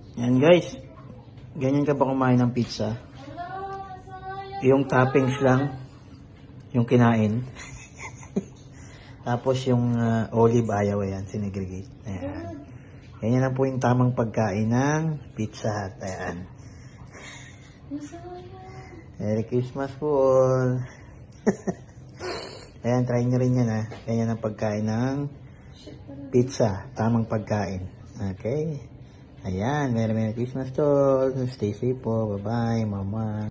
Yan guys. Ganyan ka ba kumain ng pizza? Yung toppings lang. Yung kinain. Tapos yung olive ayaw. Ayan. Sinegregate. Ayan. Ganyan na po yung tamang pagkain ng Pizza Hut. Ayan. Merry Christmas po all. Ayan, try nyo rin yan ha. Ganyan ang pagkain ng pizza. Tamang pagkain. Okay. Ayan, Merry Christmas to all. Stay safe po. Bye-bye, mama.